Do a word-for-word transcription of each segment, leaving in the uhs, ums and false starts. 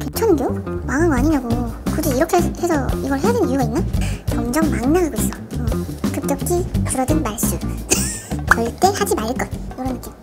괜찮은겨? 망한 거 아니냐고. 굳이 이렇게 해서 이걸 해야 되는 이유가 있나? 점점 막 나가고 있어. 어. 급격히 줄어든 말수. 절대 하지 말 것. 이런 느낌.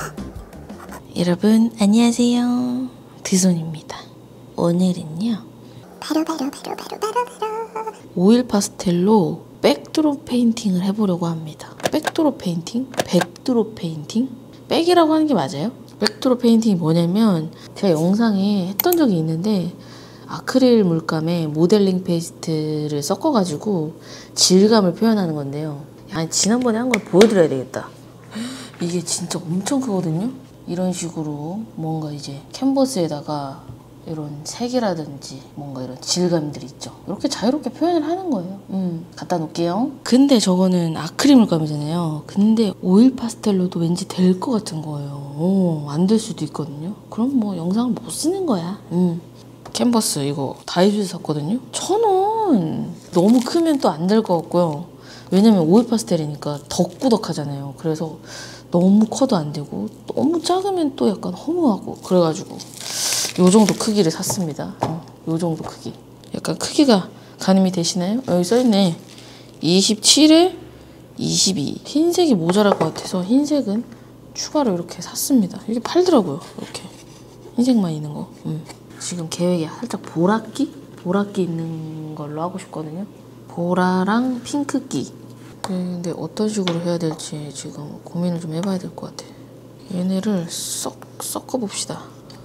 여러분 안녕하세요. 드손입니다. 오늘은요 바로 바로 바로 바로 바로 바로 오일 파스텔로 백드롭 페인팅을 해보려고 합니다. 백드롭 페인팅? 백드롭 페인팅? 백이라고 하는 게 맞아요? 백드롭 페인팅이 뭐냐면 제가 영상에 했던 적이 있는데 아크릴 물감에 모델링 페이스트를 섞어가지고 질감을 표현하는 건데요. 아니 지난번에 한 걸 보여드려야 되겠다. 이게 진짜 엄청 크거든요. 이런 식으로 뭔가 이제 캔버스에다가 이런 색이라든지 뭔가 이런 질감들이 있죠. 이렇게 자유롭게 표현을 하는 거예요. 음, 갖다 놓을게요. 근데 저거는 아크릴 물감이잖아요. 근데 오일 파스텔로도 왠지 될 것 같은 거예요. 안 될 수도 있거든요. 그럼 뭐 영상을 못 쓰는 거야. 음. 캔버스 이거 다이소에서 샀거든요. 천 원! 너무 크면 또 안 될 것 같고요. 왜냐면 오일 파스텔이니까 덕구덕하잖아요. 그래서 너무 커도 안 되고 너무 작으면 또 약간 허무하고 그래가지고 요 정도 크기를 샀습니다. 어, 요 정도 크기. 약간 크기가 가늠이 되시나요? 여기 써있네. 이십칠에 이십이. 흰색이 모자랄 것 같아서 흰색은 추가로 이렇게 샀습니다. 이게 팔더라고요. 이렇게 흰색만 있는 거. 음. 지금 계획이 살짝 보라끼? 보라끼 있는 걸로 하고 싶거든요. 보라랑 핑크끼. 근데 어떤 식으로 해야 될지 지금 고민을 좀 해봐야 될 것 같아. 얘네를 섞, 섞어봅시다.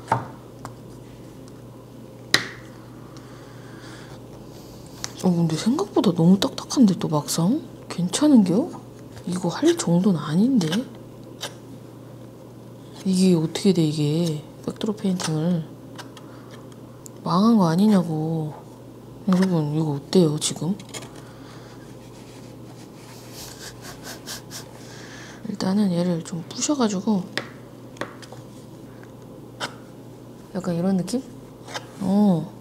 어, 근데 생각보다 너무 딱딱한데 또 막상? 괜찮은겨? 이거 할 정도는 아닌데? 이게 어떻게 돼 이게 백드롭 페인팅을 망한 거 아니냐고. 여러분 이거 어때요 지금? 일단은 얘를 좀 부셔가지고 약간 이런 느낌? 어.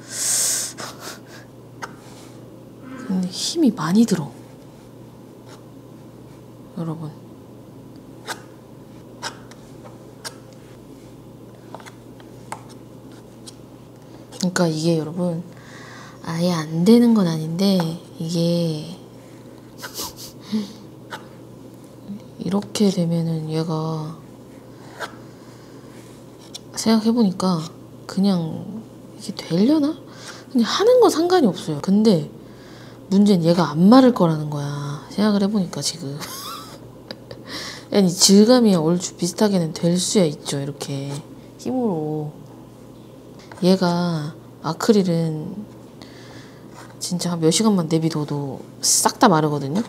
근데 힘이 많이 들어. 여러분. 그러니까 이게 여러분 아예 안 되는 건 아닌데 이게 이렇게 되면은 얘가 생각해보니까 그냥 이게 되려나? 그냥 하는 건 상관이 없어요. 근데 문제는 얘가 안 마를 거라는 거야. 생각을 해보니까 지금 아니 질감이 얼추 비슷하게는 될 수야 있죠. 이렇게 힘으로. 얘가 아크릴은 진짜 몇 시간만 내비둬도 싹 다 마르거든요.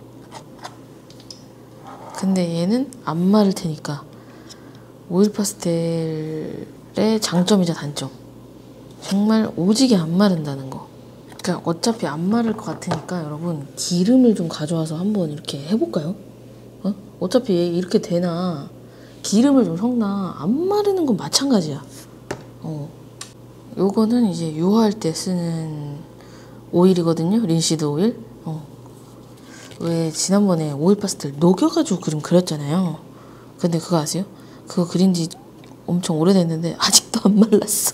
근데 얘는 안 마를 테니까 오일 파스텔의 장점이자 단점. 정말 오지게 안 마른다는 거. 그러니까 어차피 안 마를 것 같으니까 여러분 기름을 좀 가져와서 한번 이렇게 해볼까요? 어? 어차피 이렇게 되나 기름을 좀 섞나 안 마르는 건 마찬가지야. 어. 요거는 이제 유화할 때 쓰는 오일이거든요. 린시드 오일. 어. 왜 지난번에 오일 파스텔 녹여가지고 그림 그렸잖아요. 근데 그거 아세요? 그거 그린 지 엄청 오래됐는데 아직도 안 말랐어.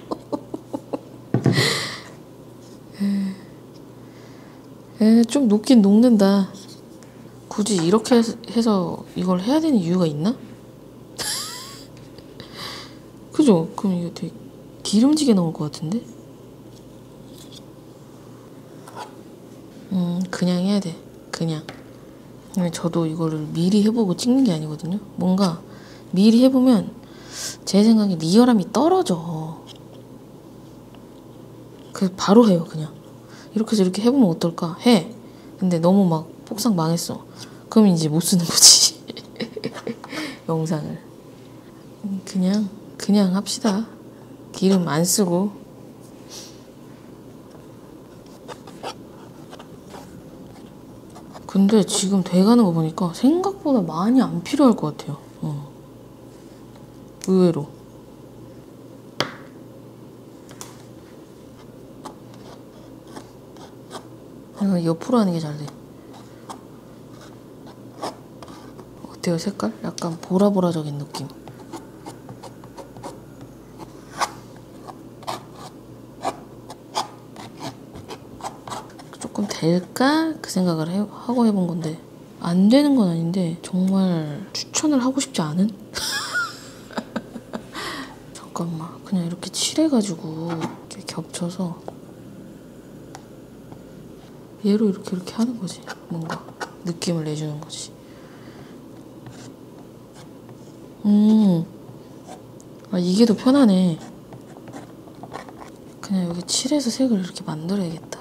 에, 좀 녹긴 녹는다. 굳이 이렇게 해서 이걸 해야 되는 이유가 있나? 그죠? 그럼 이거 되게 기름지게 나올 것 같은데? 음, 그냥 해야 돼. 그냥. 저도 이거를 미리 해보고 찍는 게 아니거든요. 뭔가 미리 해보면 제 생각에 리얼함이 떨어져. 그 바로 해요 그냥. 이렇게 해서 이렇게 해보면 어떨까? 해. 근데 너무 막 폭삭 망했어. 그럼 이제 못 쓰는 거지. 영상을. 그냥 그냥 합시다. 기름 안 쓰고. 근데 지금 돼가는 거 보니까 생각보다 많이 안 필요할 것 같아요. 어. 의외로. 내가 옆으로 하는 게 잘 돼. 어때요 색깔? 약간 보라보라적인 느낌. 그럼 될까? 그 생각을 해, 하고 해본 건데 안 되는 건 아닌데 정말 추천을 하고 싶지 않은? 잠깐만, 그냥 이렇게 칠해가지고 이렇게 겹쳐서 얘로 이렇게 이렇게 하는 거지. 뭔가 느낌을 내주는 거지. 음, 아, 이게 더 편하네. 그냥 여기 칠해서 색을 이렇게 만들어야겠다.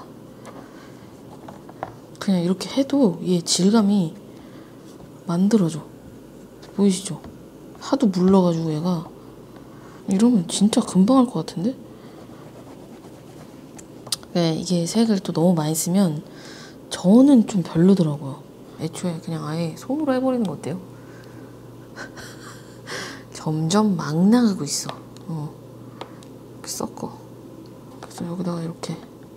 그냥 이렇게 해도 얘 질감이 만들어져. 보이시죠? 하도 물러가지고 얘가. 이러면 진짜 금방 할 것 같은데? 네, 이게 색을 또 너무 많이 쓰면 저는 좀 별로더라고요. 애초에 그냥 아예 손으로 해버리는 거 어때요? 점점 막 나가고 있어. 어. 이렇게 섞어. 그래서 여기다가 이렇게.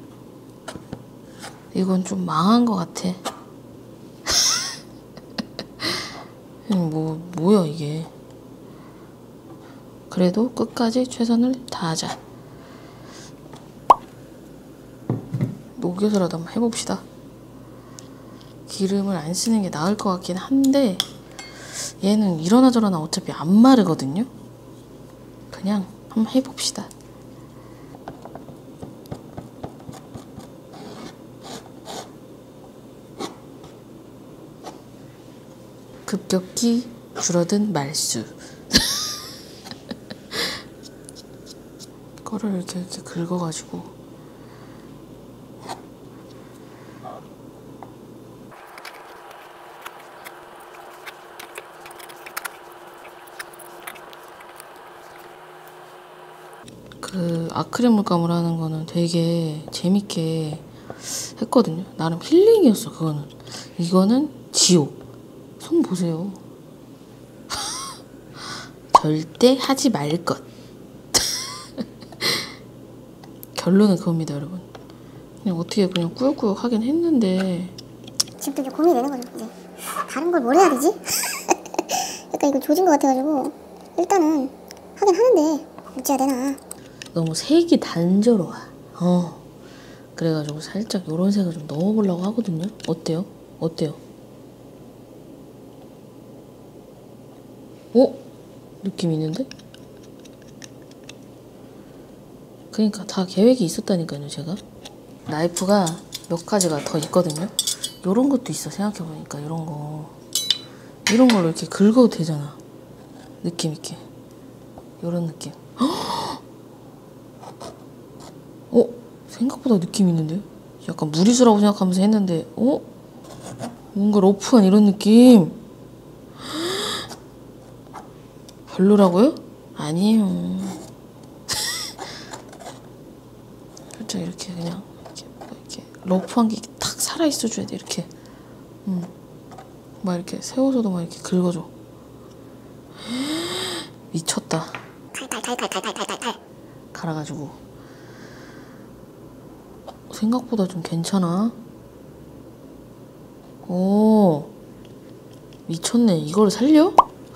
이건 좀 망한 것 같아. 뭐, 뭐야 이게. 그래도 끝까지 최선을 다하자. 녹여서라도 한번 해봅시다. 기름을 안 쓰는 게 나을 것 같긴 한데 얘는 이러나 저러나 어차피 안 마르거든요. 그냥 한번 해봅시다. 급격히 줄어든 말수. 거를 이렇게 이렇게 긁어가지고 그 아크릴 물감을 하는 거는 되게 재밌게 했거든요. 나름 힐링이었어. 그거는. 이거는 지옥. 손 보세요. 절대 하지 말 것. 결론은 그겁니다, 여러분. 그냥 어떻게 그냥 꾸역꾸역 하긴 했는데 지금 또 이제 고민이 되는 거죠. 이제 다른 걸 뭘 해야 되지? 약간 이거 조진 것 같아가지고 일단은 하긴 하는데 어찌해야 되나. 너무 색이 단조로워. 어. 그래가지고 살짝 요런 색을 좀 넣어보려고 하거든요. 어때요? 어때요? 어? 느낌 있는데? 그러니까 다 계획이 있었다니까요, 제가. 나이프가 몇 가지가 더 있거든요. 요런 것도 있어, 생각해보니까. 요런 거. 이런 걸로 이렇게 긁어도 되잖아. 느낌 있게. 요런 느낌. 어? 생각보다 느낌 있는데? 약간 무리수라고 생각하면서 했는데, 어? 뭔가 러프한 이런 느낌. 별로라고요? 아니에요. 살짝 이렇게 그냥 이렇게, 이렇게 러프한 게 탁 살아있어 줘야 돼. 이렇게. 음. 막 이렇게 세워서도 막 이렇게 긁어줘. 미쳤다. 탈탈탈탈탈탈탈탈 갈아가지고. 생각보다 좀 괜찮아. 오, 미쳤네. 이걸 살려?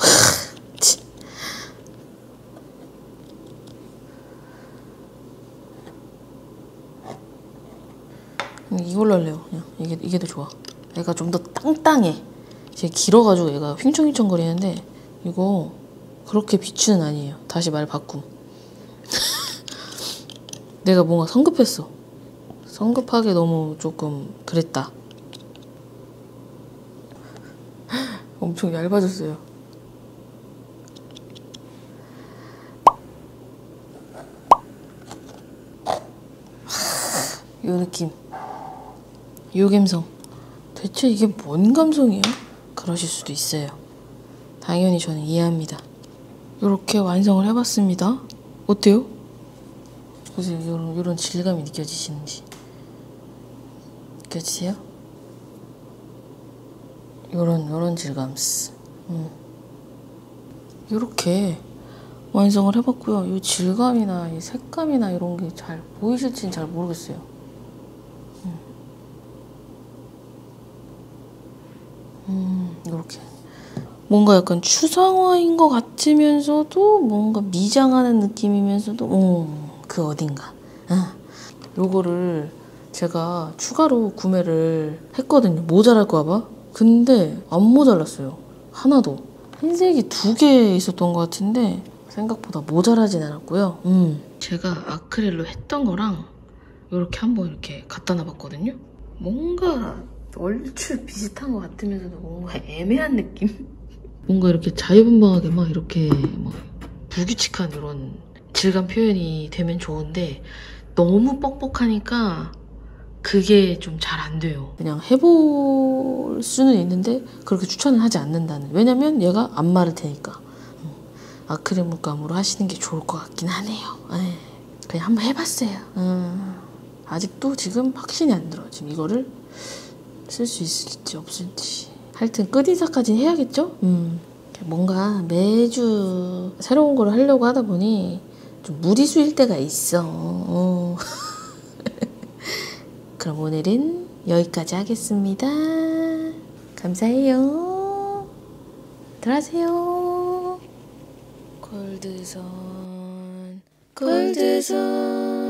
이걸로 할래요. 그냥 이게 이게 더 좋아. 얘가 좀 더 땅땅해. 이제 길어가지고 얘가 휘청휘청 거리는데 이거 그렇게 비추는 아니에요. 다시 말 바꿈. 내가 뭔가 성급했어. 성급하게 너무 조금 그랬다. 엄청 얇아졌어요. 요 느낌. 요 감성. 대체 이게 뭔 감성이야? 그러실 수도 있어요. 당연히 저는 이해합니다. 이렇게 완성을 해봤습니다. 어때요? 보세요. 요런, 요런 질감이 느껴지시는지. 느껴지세요? 요런, 요런 질감. 음. 요렇게 완성을 해봤고요. 이 질감이나 이 색감이나 이런 게 잘 보이실지는 잘 모르겠어요. 음. 음, 요렇게. 뭔가 약간 추상화인 것 같으면서도 뭔가 미장하는 느낌이면서도, 음, 그 어딘가. 아, 요거를 제가 추가로 구매를 했거든요. 모자랄까 봐. 근데 안 모자랐어요. 하나도. 흰색이 두 개 있었던 것 같은데 생각보다 모자라진 않았고요. 음. 제가 아크릴로 했던 거랑 이렇게 한번 이렇게 갖다 놔봤거든요. 뭔가 얼추 비슷한 것 같으면서도 뭔가 애매한 느낌? 뭔가 이렇게 자유분방하게 막 이렇게 막 불규칙한 이런 질감 표현이 되면 좋은데 너무 뻑뻑하니까 그게 좀 잘 안 돼요. 그냥 해볼 수는 있는데 그렇게 추천은 하지 않는다는. 왜냐면 얘가 안 마를 테니까. 아크릴 물감으로 하시는 게 좋을 것 같긴 하네요. 에이, 그냥 한번 해봤어요. 음, 아직도 지금 확신이 안 들어. 지금 이거를 쓸 수 있을지 없을지. 하여튼 끝인사까지는 해야겠죠? 음, 뭔가 매주 새로운 걸 하려고 하다 보니 좀 무리수일 때가 있어. 어. 그럼 오늘은 여기까지 하겠습니다. 감사해요. 들어가세요. 골드선 골드선